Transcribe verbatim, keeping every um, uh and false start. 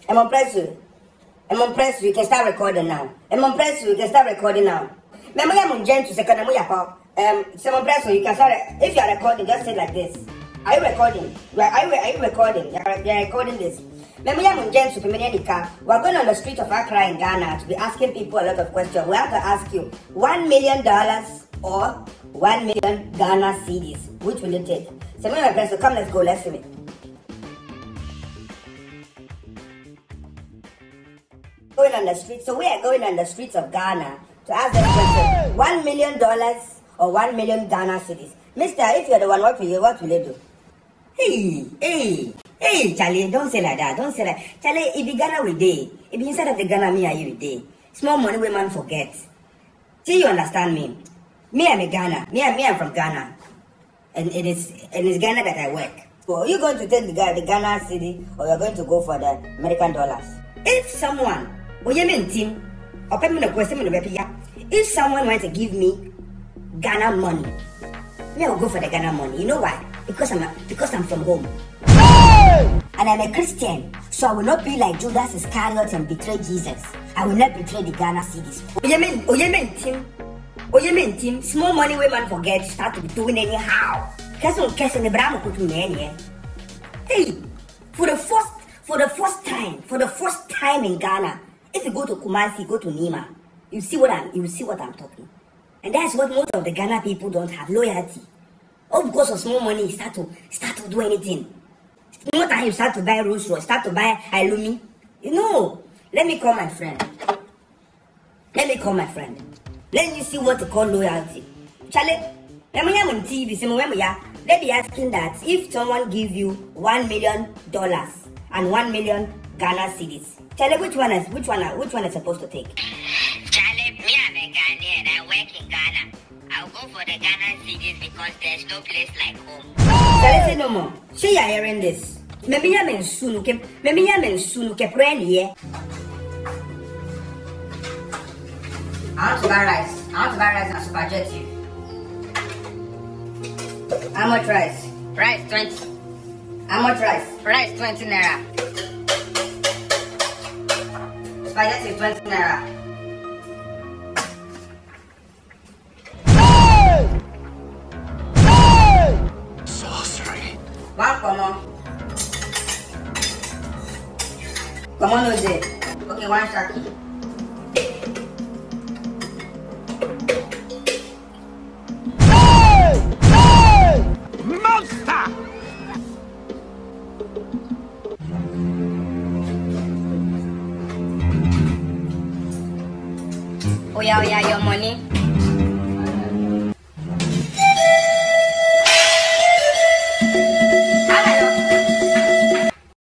I'm on press you. I'm on press you. You can start recording now. I'm on press you. You can start recording now. Remember, I'm on gen to second. I'm um. Someone press you. You can start. If you are recording, just say like this. Are you recording? Are you are you recording? You are, you are recording this. Remember, I'm on gen to We're going on the street of Accra in Ghana to be asking people a lot of questions. We have to ask you one million dollars or one million Ghana cedis. Which will you take? So, my press you. Come, let's go. Let's see it. Going on the streets, so we are going on the streets of Ghana to ask that question: one million dollars or one million Ghana cedis. Mister, if you're the one, what will you, what will you do? Hey, hey, hey, Charlie, don't say like that. Don't say like Charlie. If you Ghana with day, if you inside of the Ghana, me are you with day? Small money, women forget. See, you understand me? Me, I'm a Ghana. Me, I'm me, I'm from Ghana, and it is and it's Ghana that I work. So, are you going to take the the Ghana cedi, or you're going to go for the American dollars? If someone If someone wants to give me Ghana money, me will go for the Ghana money. You know why? Because I'm a, because I'm from home. Hey! And I'm a Christian, so I will not be like Judas Iscariot and betray Jesus. I will not betray the Ghana cedis. Oh you mean, oh you mean team? Oh you mean team? Small money women forget start to be doing anyhow. Hey, for the first for the first time, for the first time in Ghana. If you go to Kumasi, go to Nima, you see what I'm you see what I'm talking. And that's what most of the Ghana people don't have, loyalty. All because of small money, you start to start to do anything. More time you start to buy Rolls Royce, start to buy Illumi. You know, let me call my friend. Let me call my friend. Let me see what to call loyalty. Charlie, let me on T V, let me asking that if someone give you one million dollars and one million Ghana cedis. Charlie, which one is which one which one is supposed to take? Charlie, me I'm a Ghanaian. I work in Ghana. I'll go for the Ghana cedis because there's no place like home. Charlie, say no more. She you hearing this? Maybe I'm in soon. Maybe I'm in soon. Okay, pray here. I want to buy rice. I want to buy rice and spaghetti. How much rice? Rice twenty. How much rice? Rice twenty naira. Spaghetti twenty naira. Hey! Hey! Sorcery. One come on. Come on, no day. Okay, one shaki. Hey! Hey! Monster! Oh yeah, oh yeah, your money. Thank you.